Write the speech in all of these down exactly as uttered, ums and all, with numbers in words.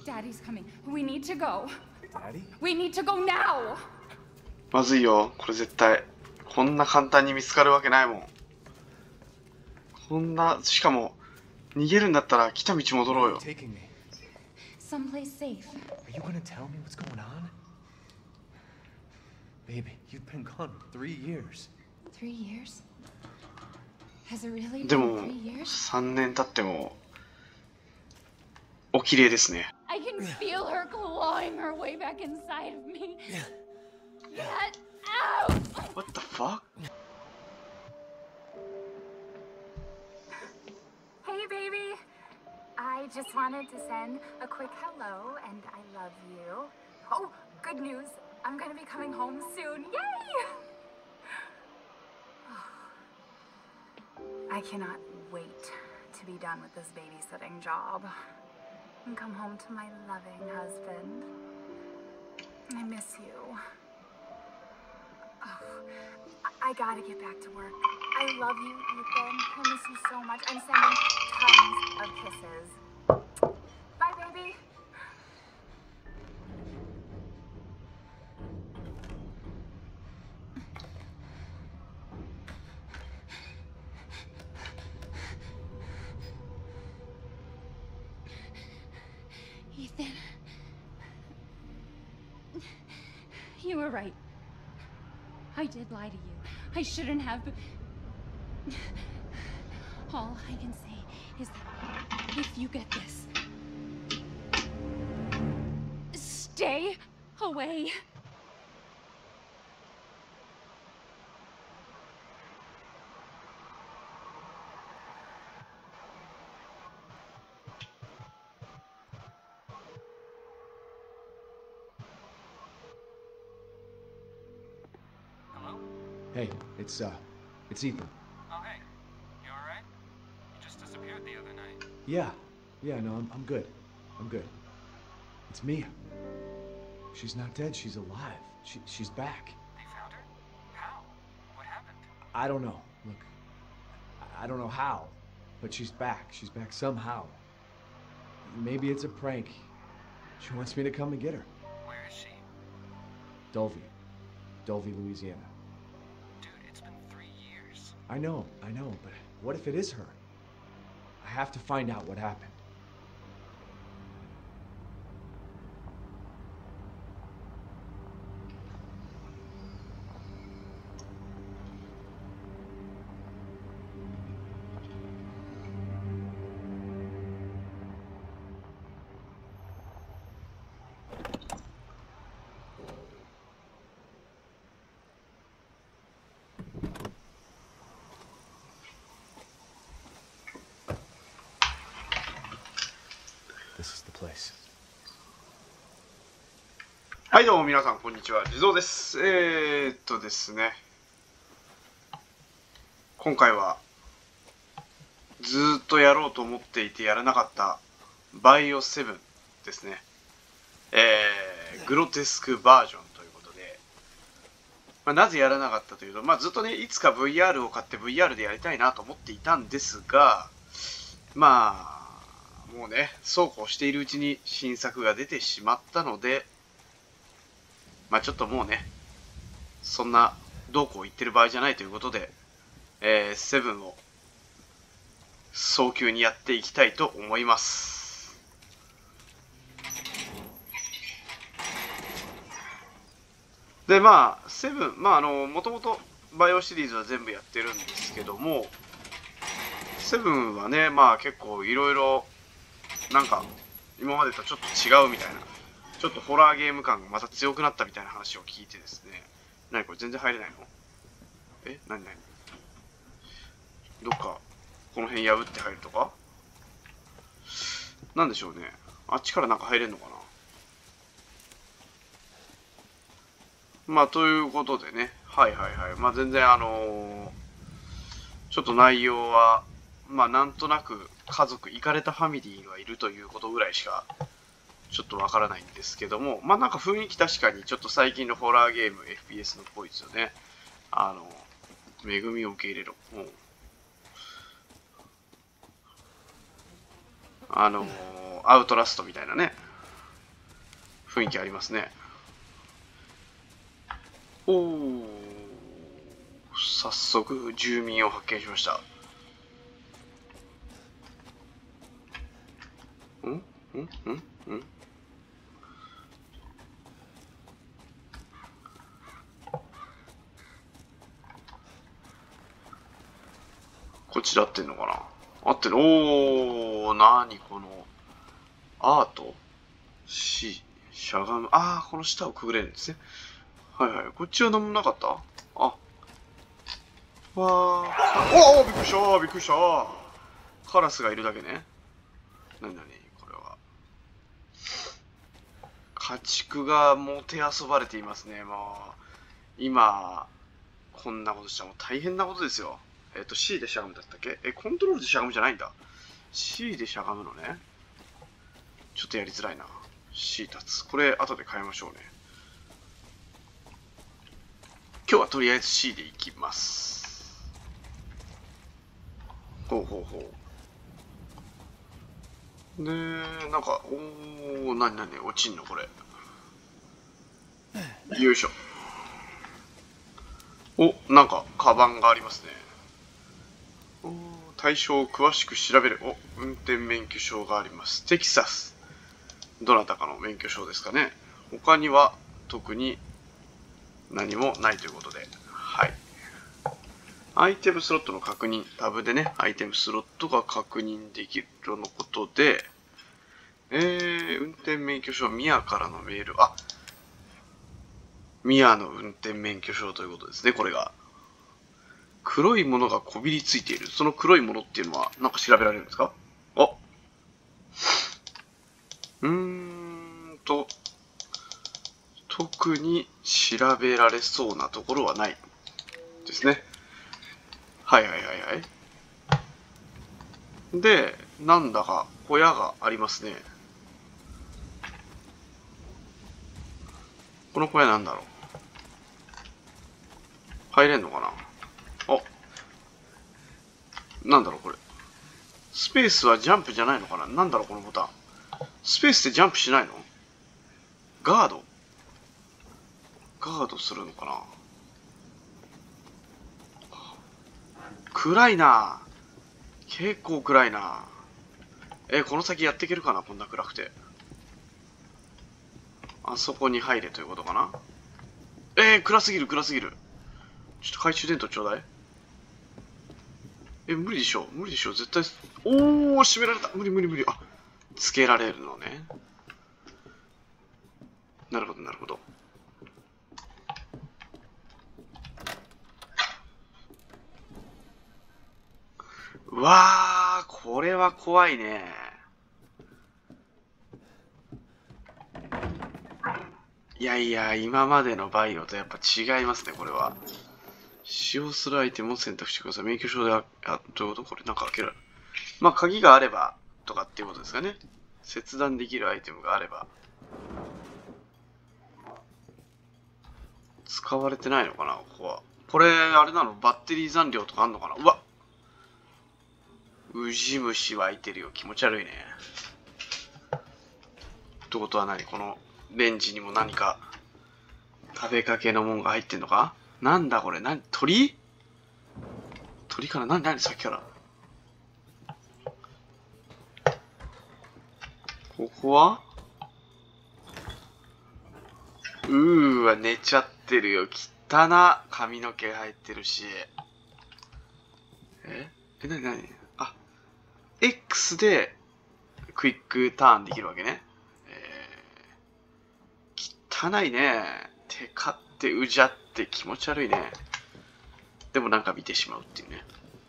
Daddy's coming. We need to go. Daddy? We need to go now. まずいよ、これ絶対。こんな簡単に見つかるわけないもん。こんな、しかも、逃げるんだったら来た道戻ろうよ。 Someplace safe. Are you gonna tell me what's going on? Baby, you've been gone three years. Three years? Has it really で been も three years? さんねん経ってもお綺麗ですね。 I can feel her clawing her way back inside of me. Get out! What the fuck? Hey, baby. I just wanted to send a quick hello and I love you. Oh, good news. I'm gonna be coming home soon. Yay! I cannot wait to be done with this babysitting job and come home to my loving husband. I miss you. Oh, I, I gotta get back to work. I love you, Ethan. I miss you so much. I'm sending tons of kisses. Bye, baby. Ethan. You were right. I did lie to you. I shouldn't have. All I can say is that if you get this, stay away. Hey, it's, uh, it's Ethan. Oh, hey. You alright? You just disappeared the other night. Yeah. Yeah, no, I'm, I'm good. I'm good. It's Mia. She's not dead. She's alive. She, she's back. They found her? How? What happened? I don't know. Look, I, I don't know how, but she's back. She's back somehow. Maybe it's a prank. She wants me to come and get her. Where is she? Dulvey. Dulvey, Louisiana. Dude, it's been three years. I know, I know, but what if it is her? I have to find out what happened. This is the place. はいどうも皆さんこんにちは、地蔵です。えー、っとですね今回はずーっとやろうと思っていてやらなかったバイオセブンですね。えー、グロテスクバージョンということで、まあ、なぜやらなかったというと、まあ、ずっとねいつか ブイアール を買って ブイアール でやりたいなと思っていたんですが、まあもうねそうこうしているうちに新作が出てしまったので、まあちょっともうねそんなどうこう言ってる場合じゃないということで、えー、セブンを早急にやっていきたいと思います。でまあセブンまああのもともとバイオシリーズは全部やってるんですけども、セブンはねまあ結構いろいろなんか今までとちょっと違うみたいな、ちょっとホラーゲーム感がまた強くなったみたいな話を聞いてですね。何これ全然入れないの？え何何どっかこの辺破って入るとかなんでしょうね。あっちからなんか入れんのかな。まあということでね、はいはいはい、まあ全然あのー、ちょっと内容はまあなんとなく家族イカれたファミリーがいるということぐらいしかちょっとわからないんですけども、まあなんか雰囲気確かにちょっと最近のホラーゲーム エフピーエス のっぽいですよね。あの恵みを受け入れろ、もうあのアウトラストみたいなね、 雰囲気ありますね。おお、早速住民を発見しました。んんんんんこっちで合ってんのかな。合ってる。おー、なにこのアート C しゃがむ。ああ、この下をくぐれるんですね。はいはい。こっちは何もなかった。あ、わー。おお、びっくりしたびっくりした。カラスがいるだけね。なになにこれは。家畜がもてあそばれていますね。もう、今、こんなことしたらもう大変なことですよ。えっと、C でしゃがむだったっけ。え、コントロールでしゃがむじゃないんだ。C でしゃがむのね。ちょっとやりづらいな。C 立つ。これ、後で変えましょうね。今日はとりあえず C でいきます。ほうほうほう。で、なんか、おー、なになに落ちんのこれ。よいしょ。お、なんか、カバンがありますね。お、対象を詳しく調べる。お、運転免許証があります。テキサス。どなたかの免許証ですかね。他には特に何もないということで。はい。アイテムスロットの確認。タブでね、アイテムスロットが確認できるとのことで、えー、運転免許証、ミアからのメール。あ、ミアの運転免許証ということですね、これが。黒いものがこびりついている。その黒いものっていうのは、なんか調べられるんですか？あ、うーんと、特に調べられそうなところはないですね。はいはいはいはい。で、なんだか小屋がありますね。この小屋なんだろう。入れんのかな。あ、なんだろうこれ。スペースはジャンプじゃないのかな。なんだろうこのボタン。スペースってジャンプしないの？ガードガードするのかな。暗いな。結構暗いな。え、この先やっていけるかな、こんな暗くて。あそこに入れということかな。えー、暗すぎる暗すぎる。ちょっと懐中電灯ちょうだい。え、無理でしょ無理でしょ絶対。おー、閉められた。無理無理無理。あ、つけられるのね。なるほどなるほど。うわー、これは怖いね。いやいや、今までのバイオとやっぱ違いますね、これは。使用するアイテムを選択してください。免許証で、あ、あどういうことこれなんか開ける。まあ、鍵があれば、とかっていうことですかね。切断できるアイテムがあれば。使われてないのかな、ここは。これ、あれなのバッテリー残量とかあんのかな。うわっ、ウジ虫湧いてるよ。気持ち悪いね。ってことは何このレンジにも何か食べかけのもんが入ってんのか。なんだこれ。なに鳥鳥かな。なになにさっきから。ここはうーわ、寝ちゃってるよ。汚な髪の毛入ってるし。ええ、なになに。あ、X でクイックターンできるわけね。汚いね。テカってうじゃって気持ち悪いね。でもなんか見てしまうっていうね。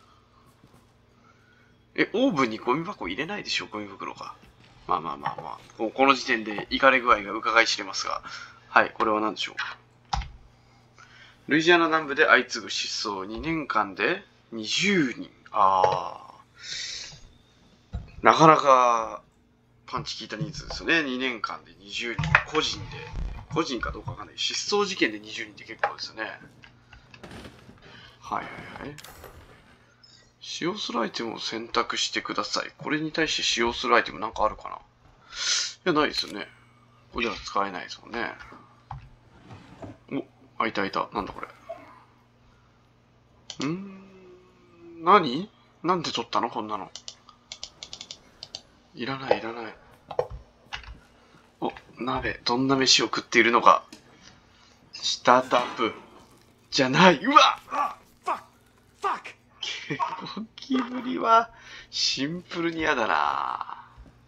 え、オーブンにゴミ箱入れないでしょ、ゴミ袋が。まあまあまあまあ。この時点でイカれ具合が伺い知れますが。はい、これは何でしょう。ルイジアナ南部で相次ぐ失踪。にねんかんでにじゅうにん。ああ。なかなかパンチ効いた人数ですよね。にねんかんでにじゅうにん。個人で。個人かどうかわかんない。失踪事件でにじゅうにんって結構ですよね。はいはいはい。使用するアイテムを選択してください。これに対して使用するアイテムなんかあるかな。いや、ないですよね。 ここでは使えないですもんね。お、あ、いたいた。なんだこれ。んー、何なんで取ったのこんなの。いらない、いらない。お、鍋、どんな飯を食っているのか。下タップ。じゃない。うわゴキブリはシンプルに嫌だな。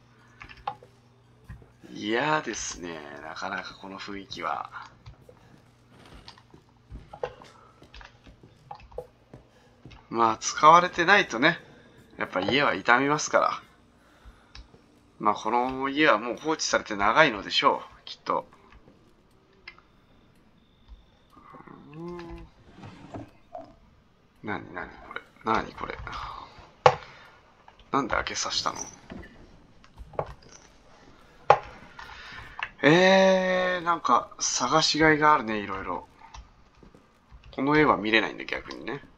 嫌ですね。なかなかこの雰囲気は。まあ使われてないとね、やっぱ家は傷みますから。まあこの家はもう放置されて長いのでしょう、きっと。なになにこれ、なにこれ。なんで開けさせたの。えー、なんか探しがいがあるね、いろいろ。この絵は見れないんだ、逆にね。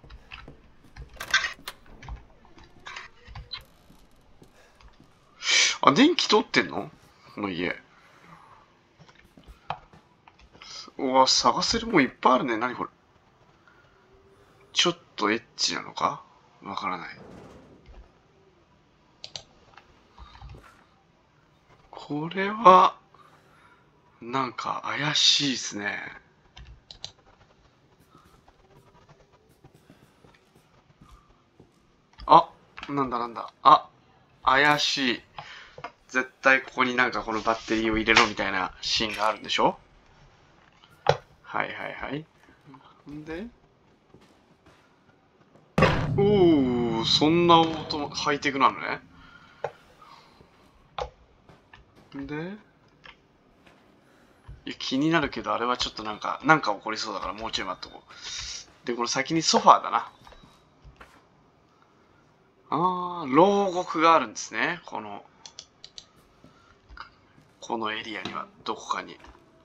あ、電気通ってんのこの家。うわ、探せるもんいっぱいあるね。何これ。ちょっとエッチなのかわからない。これは、なんか怪しいですね。あ、なんだなんだ。あ、怪しい。絶対ここになんかこのバッテリーを入れろみたいなシーンがあるんでしょ。はいはいはい。んでおお、そんな音ハイテクなのね。でいや気になるけど、あれはちょっとなんかなんか起こりそうだからもうちょい待っとこう。でこの先にソファーだな。あー、牢獄があるんですね。このこのエリアにはどこかに。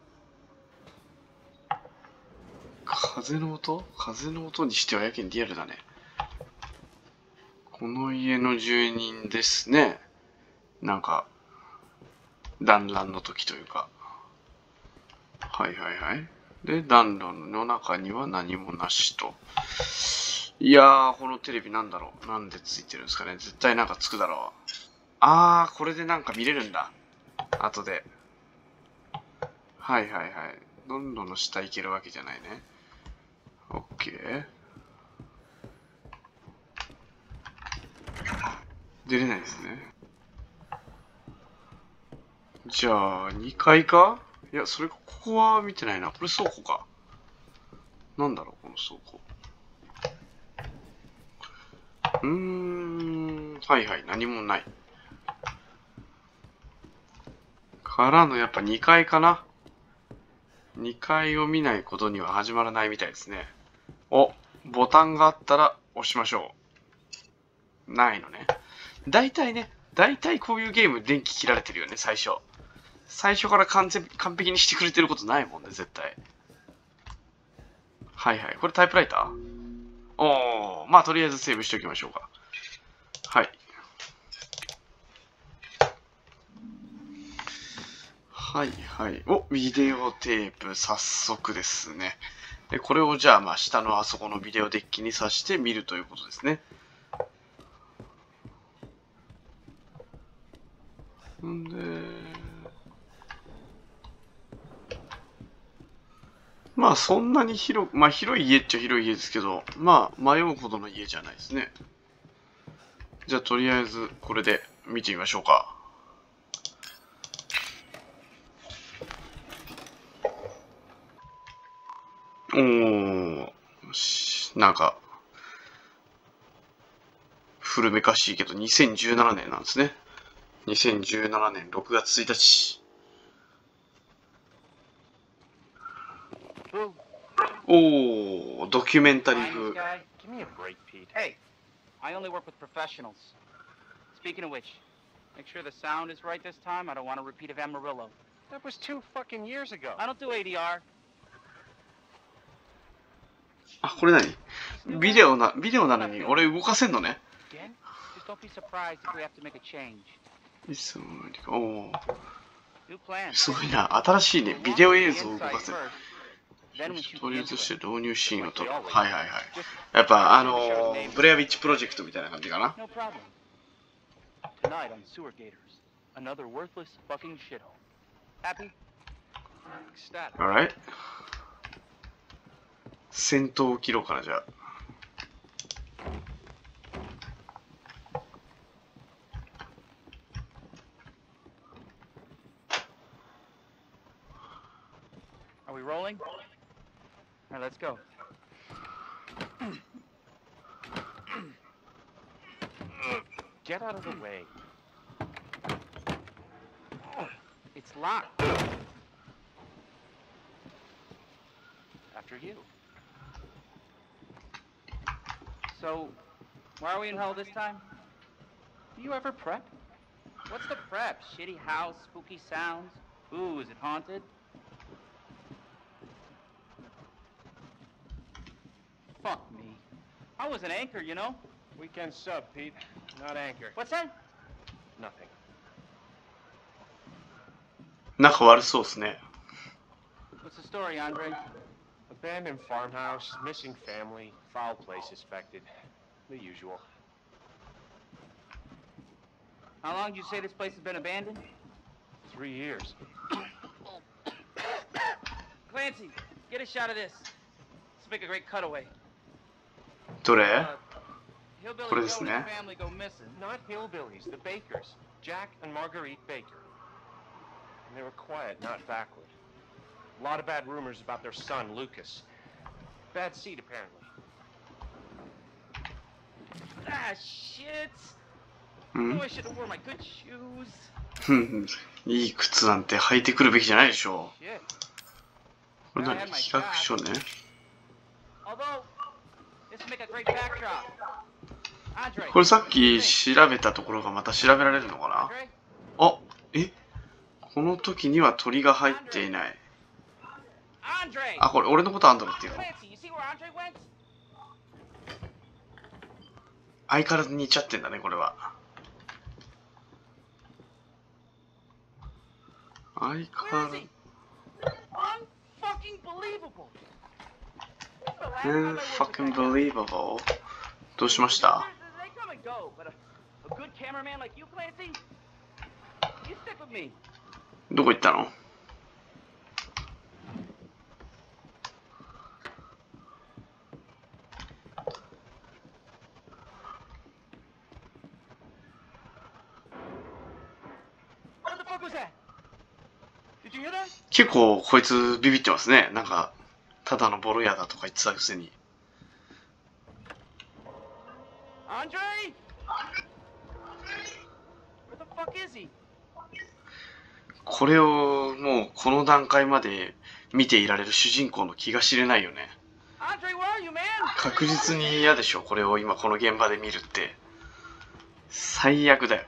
風の音風の音にしてはやけにリアルだね。この家の住人ですね。なんか団らんの時というか。はいはいはい。で、暖炉の中には何もなしと。いやー、このテレビなんだろう。なんでついてるんですかね。絶対なんかつくだろう。あー、これでなんか見れるんだ。後で。はいはいはい。暖炉の下行けるわけじゃないね。オッケー。出れないですね。じゃあ、にかいか？いや、それ、ここは見てないな。これ倉庫か。なんだろう、この倉庫。うーん、はいはい、何もない。からの、やっぱにかいかな。にかいを見ないことには始まらないみたいですね。お、ボタンがあったら押しましょう。ないのね。大体ね、大体こういうゲーム電気切られてるよね、最初。最初から完全完璧にしてくれてることないもんね、絶対。はいはい。これタイプライター？おー、まあとりあえずセーブしておきましょうか。はい。はいはい。お、ビデオテープ、早速ですね。で、これをじゃあ、まあ下のあそこのビデオデッキに挿して見るということですね。んで、まあそんなに広く、まあ広い家っちゃ広い家ですけど、まあ迷うほどの家じゃないですね。じゃあとりあえずこれで見てみましょうか。おー、なんか、古めかしいけどにせんじゅうななねんなんですね。にせんじゅうななねんろくがつついたち。おー、ドキュメンタリー風。 Give me a break, Pete. Hey, I only work with professionals. Speaking of which, make sure the sound is right this time. I don't want a repeat of Amarillo. That was two fucking years ago. I don't do A D R. あ、これ何？ビデオな、ビデオなのに俺動かせんのね。 Just don't be surprised if we have to make a change. いつもおー。 すごいな。新しいね。ビデオ映像を動かせる。とりあえずして導入シーンを撮る。はいはいはい。やっぱあのー、ブレアウィッチプロジェクトみたいな感じかな。Alright。戦闘を切ろうかな、じゃあ。 Are we rolling? All right, let's go. Get out of the way. It's locked. After you. So, why are we in hell this time? Do you ever prep? What's the prep? Shitty house, spooky sounds? Ooh, is it haunted? Fuck me. I was an anchor, you know? Weekend sub, Pete. Not anchor. What's that? Nothing. 仲悪そうですね。 What's the story, Andre? Abandoned farmhouse, missing family, foul play suspected. The usual. How long did you say this place has been abandoned? Three years. Clancy, get a shot of this. Let's make a great cutaway. どれ Uh, Hillbilly これ Joe です and ね。 his family go missing. Not hillbillies, the Bakers. Jack and Marguerite Baker. And they were quiet, not backward. A lot of bad rumors about their son, Lucas. Bad seed, apparently. Ah, shit. う Oh, ん I should have worn my good shoes. ふんいい靴なんて履いてくるべきじゃないでしょ Shit. う。これ何企画書ね。 Although, this would make a great backdrop. Andre. これさっき調べたところがまた調べられるのかな Andre? あ、えこの時には鳥が入っていない。 Andre! あ、これ俺のことアンドレっていうの Clancy, you see where Andre went? 相変わらず似ちゃってんだね、これは。相変 Where わ is ら he? Unfucking believable. ず。うん、fucking believable。どうしました They come and go, but a, a good cameraman like you, Clancy, you stick with me. どこ行ったの What the fuck was that? Did you hear that? 結構こいつビビってますね。なんか、ただのボロ屋だとか言ってたくせに。 Andre? Where the fuck is he? これをもうこの段階まで見ていられる主人公の気が知れないよね。 Andre, where are you, man? 確実に嫌でしょ、これを今この現場で見るって。最悪だよ。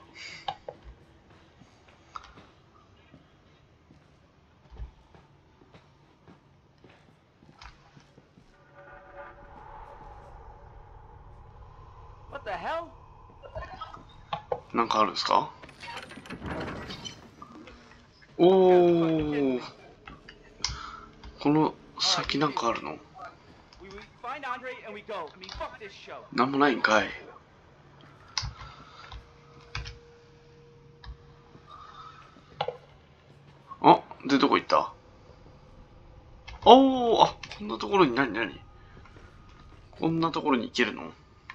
What the hell? なんかあるんですか？おー、この先なんかあるの？ We, we find Andre and we go. I mean, fuck this show. なんもないんかい。あ、でどこ行った？おー、あ、こんなところに何何？こんなところに行けるの？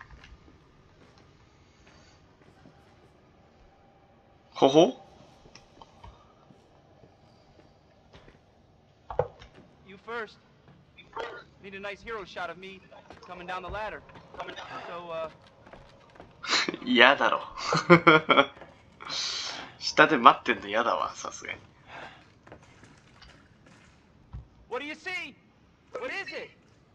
ほほ？ You first. Need a nice hero shot of me coming down the ladder. So, uh, 嫌だろ。下で待ってんの嫌だわ、さすがに。 what do you see? What is it?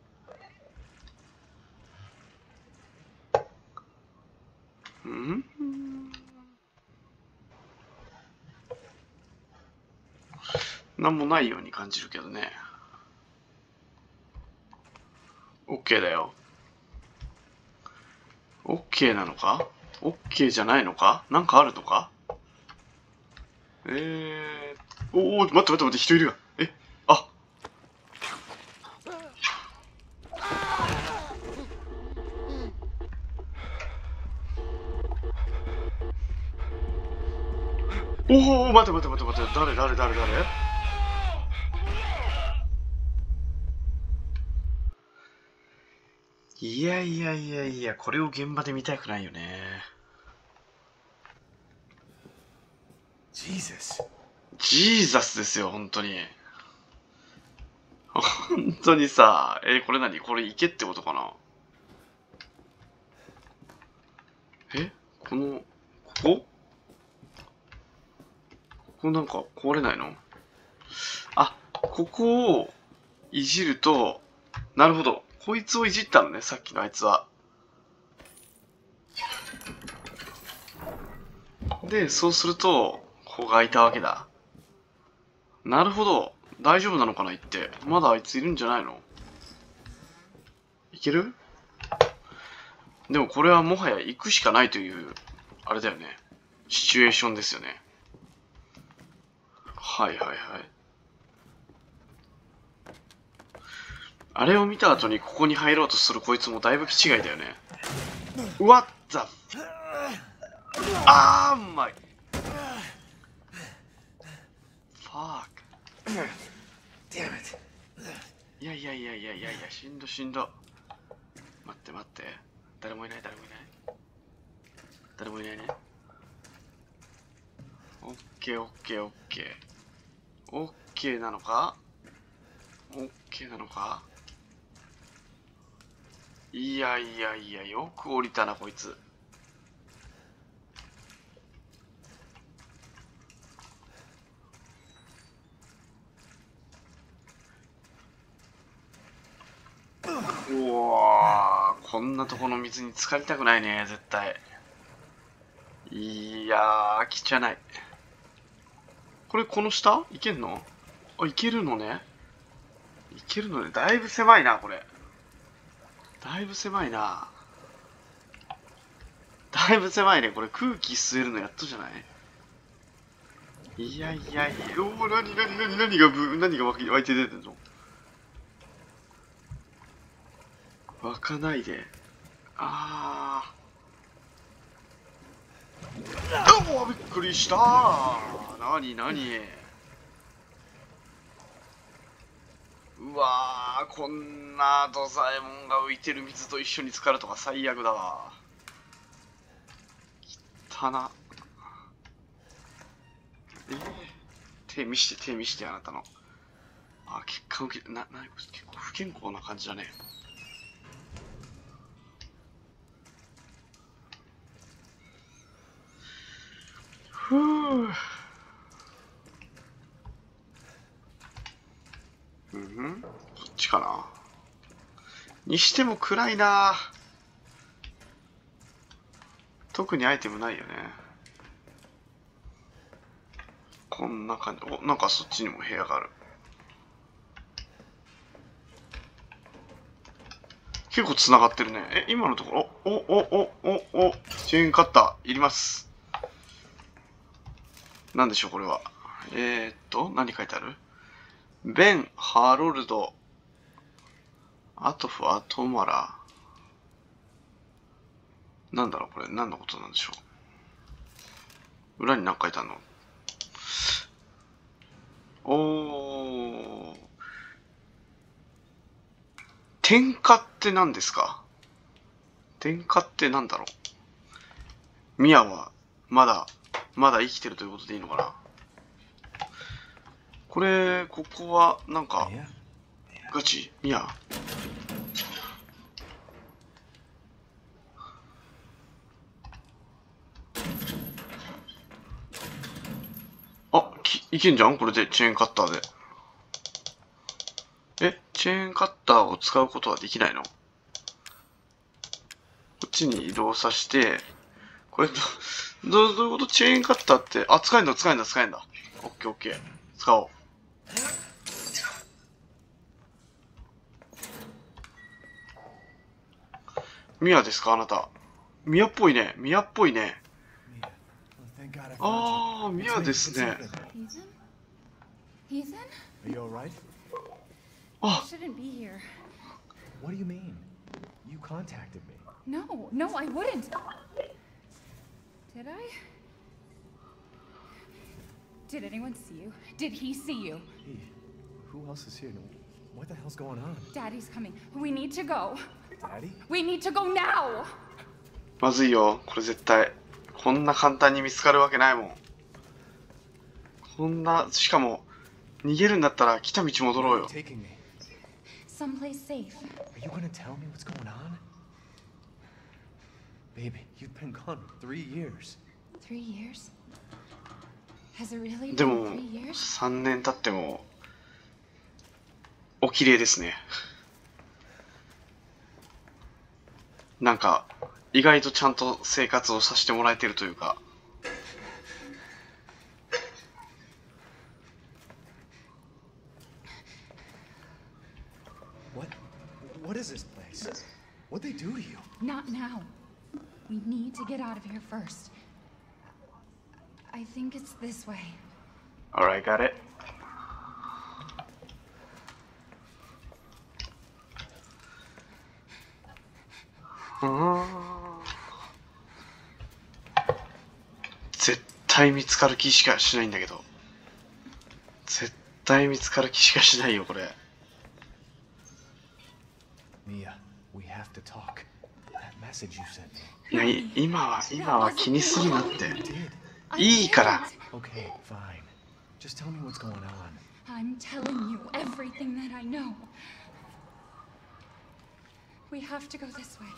ん？なんもないように感じるけどね。OK だよ。OK なのか？ OK じゃないのか？なんかあるのか？えーっおお、待って待って待って、人いるよ。え、あ。おお、待って待って待って待って、誰誰誰誰？いやいやいやいや、これを現場で見たくないよね。 ジーザス。 ジーザスですよ、本当に。本当にさ、えー、これ何？これ池ってことかな？え？この、ここ？ここなんか壊れないの？あ、ここをいじると、なるほど。こいつをいじったのね、さっきのあいつは。で、そうすると、ここが開いたわけだ。なるほど。大丈夫なのかな、言って。まだあいついるんじゃないの？いける？でもこれはもはや行くしかないという、あれだよね。シチュエーションですよね。はいはいはい。あれを見た後にここに入ろうとするこいつもだいぶ気違いだよね。What the f... あーうまい。Fuck。いやいやいやいやいやいや、しんどしんど。待って待って。誰もいない誰もいない。誰もいないね。オッケーオッケーオッケー。オッケーなのか？オッケーなのか？いやいやいや、よく降りたなこいつ。うわー、こんなとこの水に浸かりたくないね、絶対。いやー、汚い。これこの下いけんの？あ、いけるのね。いけるのね。だいぶ狭いな、これ。だいぶ狭いな。だいぶ狭いね。これ空気吸えるのやっとじゃない？いやいやいや、おお、なになになに何がぶ、何が湧いて出てんの？湧かないで。あー。おお、びっくりした。なになに。うわー、こんな土左衛門が浮いてる水と一緒に浸かるとか最悪だわ。汚な。えー、手見して手見してあなたの。あ、血管受け、な、な、結構不健康な感じだね。ふぅ。うん、こっちかな。にしても暗いな。特にアイテムないよね。こんな感じ。お、なんかそっちにも部屋がある。結構つながってるね。え、今のところ、お、お、お、お、お、チェーンカッターいります。なんでしょう、これは。えー、っと、何書いてある？ベン・ハロルド・アトフ・アトマラ。なんだろう、これ。何のことなんでしょう。裏に何書いてあるの？おー。点火って何ですか？点火って何だろう。ミアはまだまだ生きてるということでいいのかな。これここはなんかガチミア。あ、きいけんじゃんこれでチェーンカッターで。え、チェーンカッターを使うことはできないの？こっちに移動させて、これど、どう、どういうこと？チェーンカッターって、あ、使えんだ、使えんだ、使えんだ。オッケーオッケー。使おう。ミアですか、あなた。ミアっぽいね。ミアっぽいね。あー、ミアですね。 Ethan? Are you alright? I shouldn't be here. What do you mean? You contacted me. No, no, I wouldn't. Did I? Did anyone see you? Did he see you? Hey, who else is here? What the hell's going on? Daddy's coming. We need to go. Daddy? We need to go now! まずいよ、これ絶対。こんな簡単に見つかるわけないもん。こんな、しかも、逃げるんだったら来た道戻ろうよ。 Taking me. Someplace safe. Are you gonna tell me what's going on? Baby, you've been gone three years. Three years? Has it really で been も three years? さんねん経ってもお綺麗ですね。なんか意外とちゃんと生活をさせてもらえてるというか。 What? What is this place? What'd they do to you? Not now. We need to get out of here first. I think it's this way. Alright, got it. 絶対見つかる気しかしないんだけど。絶対見つかる気しかしないよこれ。 Mia, we have to talk. That message you sent me. いやい今は今は気にするなって。いいから。 Okay, fine. Just tell me what's going on. I'm telling you everything that I know. We have to go this way.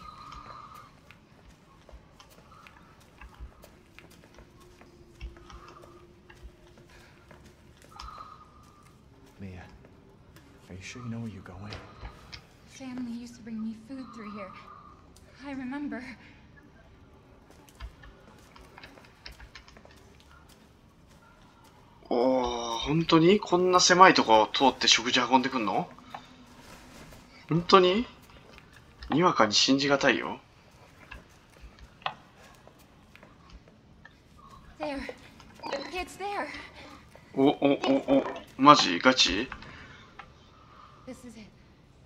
Mia, are you sure you know where you're going? Family used to bring me food through here. I remember. おー、本当にこんな狭いとこを通って食事運んでくんの？本当に？にわかに信じがたいよ。 There. It's there. お、お、お、お、マジ？ガチ？ This is it.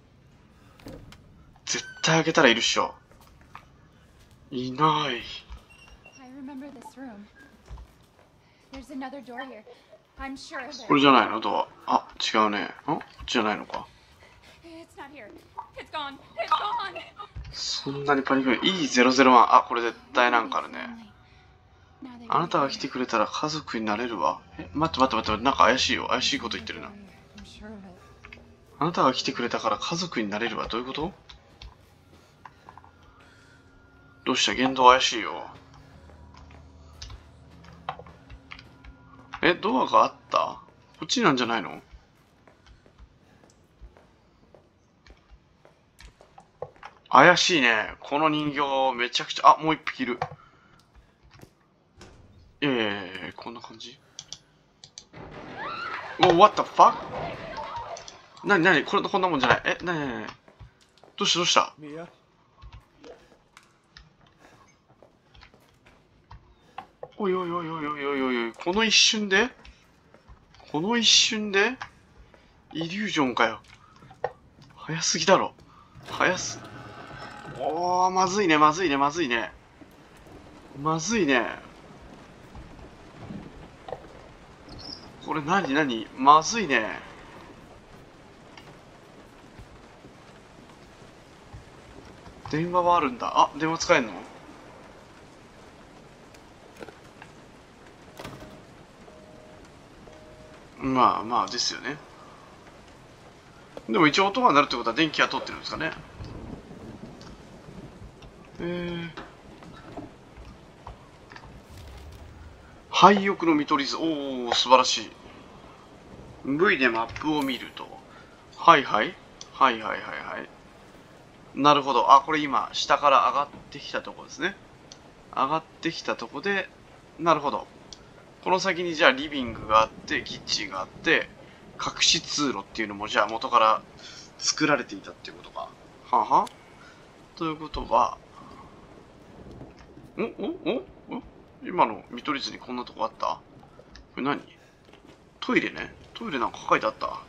絶対開けたらいるっしょ。いない。 I remember this room. There's another door here. I'm sure of it. これじゃないのドア。あ、違うね。ん？こっちじゃないのか。 It's not here. It's gone. It's gone. そんなにパニック。イーゼロゼロワン。あ、これ絶対なんかあるね。あなたが来てくれたら家族になれるわ。え、待って待って待って、なんか怪しいよ。怪しいこと言ってるな。あなたが来てくれたから家族になれるわ。どういうこと？どうした？言動怪しいよ。え、ドアがあった？こっちなんじゃないの？怪しいね。この人形めちゃくちゃ、あ、もう一匹いる。いやいやいやいや、こんな感じ。お、what the fuck？ なになにこれこんなもんじゃない。え、なになになにどうしたどうした？ Mia? おいおいおいおいおいおいおいおい、この一瞬でこの一瞬でイリュージョンかよ。早すぎだろ。早す。おー、まずいね、まずいね、まずいね。まずいね。これ何何まずいね。電話はあるんだ。あ、電話使えんの？まあまあですよね。でも一応音が鳴るってことは電気が通ってるんですかね。えー、廃屋の見取り図。おお、素晴らしい。ブイ でマップを見ると。はいはい。はいはいはいはい。なるほど。あ、これ今、下から上がってきたとこですね。上がってきたとこで、なるほど。この先にじゃあリビングがあって、キッチンがあって、隠し通路っていうのもじゃあ元から作られていたっていうことか。ははということは、おおおお今の見取り図にこんなとこあった？これ何？トイレね。 トイレなんか書いてあった？あ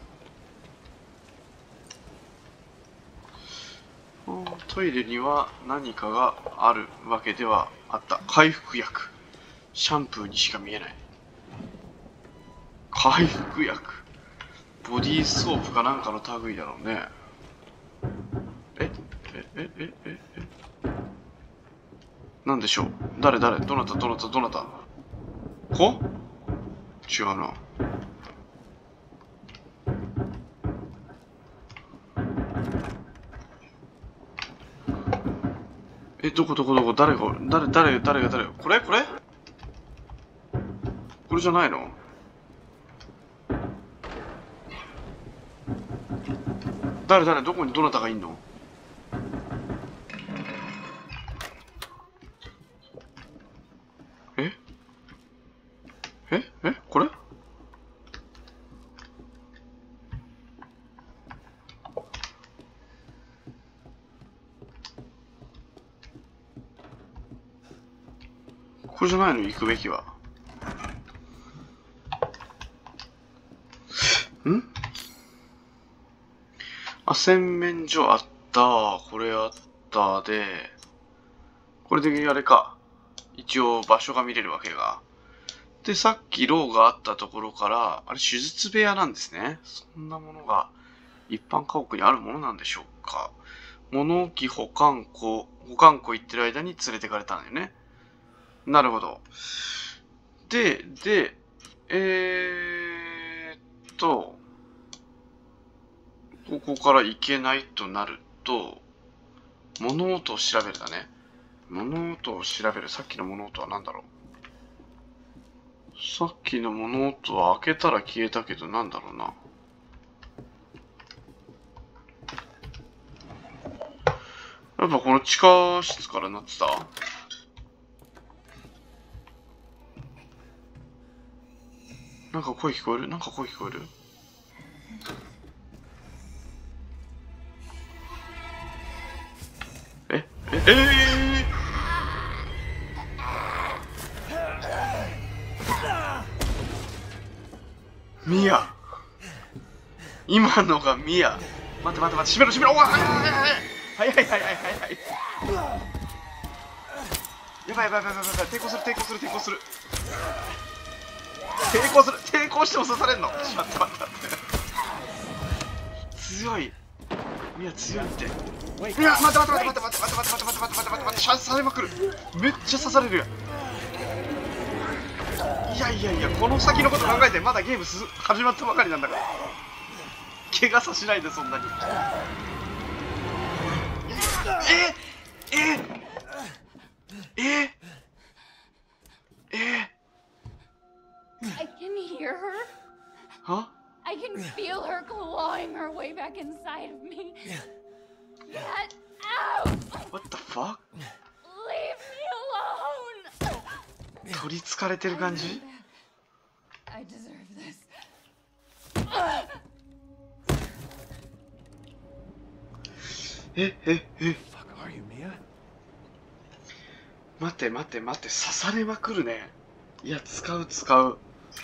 ートイレには何かがあるわけではあった。回復薬。シャンプーにしか見えない。回復薬。ボディーソープかなんかの類だろうね。ええええええなんでしょう。誰誰どなたどなたどなたこ違うな。え、どこどこどこ誰が誰誰誰が誰これこれこれじゃないの？誰誰どこにどなたがいんの？えええこれこれじゃないの？行くべきは。ん？あ、洗面所あった。これあったで、これであれか。一応場所が見れるわけが。で、さっきローがあったところから、あれ手術部屋なんですね。そんなものが一般家屋にあるものなんでしょうか。物置保管庫、保管庫行ってる間に連れてかれたんだよね。なるほど。で、で、えーっと、ここから行けないとなると、物音を調べるだね。物音を調べる。さっきの物音は何だろう。さっきの物音は開けたら消えたけど何だろうな。やっぱこの地下室からなってた？なんか声聞こえる？なんか声聞こえる？ええええー、ミア。今のがミア。待って待って待って、閉めろ閉めろ。おわ早い早い早い早い早い早い。やばいやばいやばいやばいやばい。抵抗する抵抗する抵抗する抵抗する抵抗しても刺されんの。待って待って待って。強い。ミア強いって。いや待って待って待って待って待って待って待って待って待って待って待って、刺されまくる。めっちゃ刺されるやん。いやいやいや、この先のこと考えてまだゲームす始まったばかりなんだから。怪我さしないでそんなに。えええええ I can hear her. は I can feel her clawing her way back inside of me. Get out! What the fuck? Leave me alone! 取りつかれてる感じ？ I deserve this. えええ待って待って待って、刺されまくるね。いや使う使う。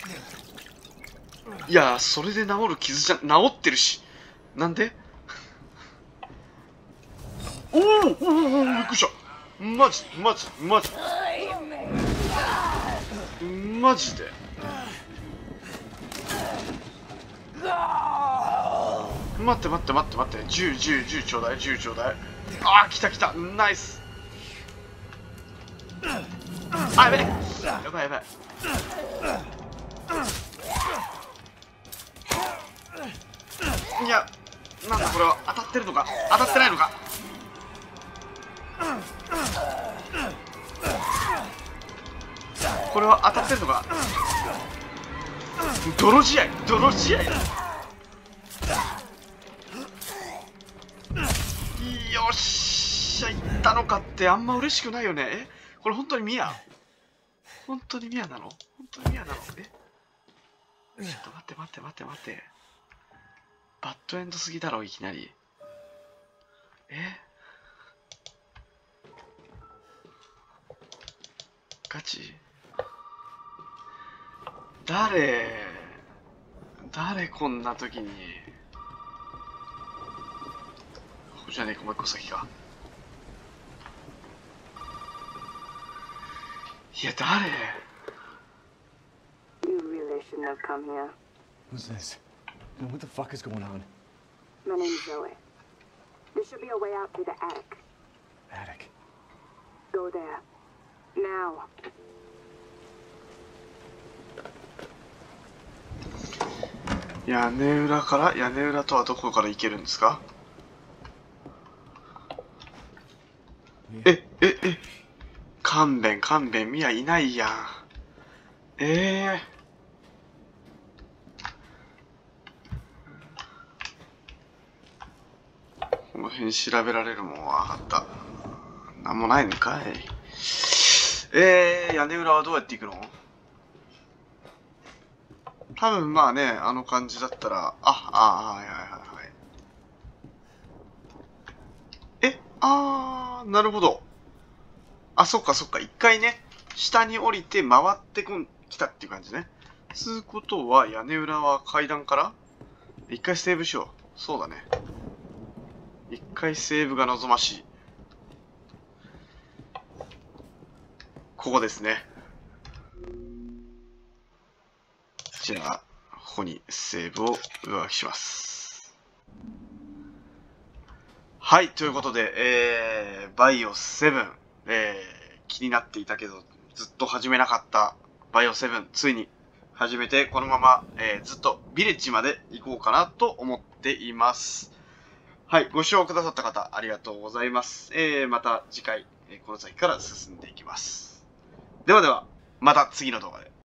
いやそれで治る傷じゃ治ってるし。なんで？おおおおおびっくりした。マジマジマジマジで。待って待って待って待って、銃銃銃ちょうだい銃ちょうだい。ああ来た来た、ナイス。あやべえ、やばいやばい。いやなんだこれは、当たってるのか当たってないのか。これは当たってるのか。泥試合泥試合。よっしゃ、いったのかってあんま嬉しくないよね。えこれ本当にミア？本当にミアなの？本当にミアなの？えちょっと待って待って待って待って、バッドエンドすぎだろいきなり。えガチ？誰誰こんな時に。ここじゃねえか、もう一個先か。いや、誰？ You really shouldn't have come here. Who's this? What the fuck is going on? My name's Zoe. There should be a way out through the attic. Attic. Go there. Now. 屋根裏から屋根裏とはどこから行けるんですか？え、え、え、勘弁、勘弁、ミヤいないやん。ええー。この辺調べられるもんはあった。なんもないのかい。えー、屋根裏はどうやって行くの？多分まあね、あの感じだったら、あ、あ、はいはいはいはい。え、あー、なるほど。あ、そっかそっか。一回ね、下に降りて回ってこん、来たっていう感じね。つうことは、屋根裏は階段から一回セーブしよう。そうだね。一回セーブが望ましい。ここですね。じゃあ、ここにセーブを上書きします。はい、ということで、えー、バイオセブン、えー、気になっていたけど、ずっと始めなかったバイオセブン、ついに始めて、このまま、えー、ずっとビレッジまで行こうかなと思っています。はい、ご視聴くださった方、ありがとうございます。えー、また次回、この先から進んでいきます。ではでは、また次の動画で。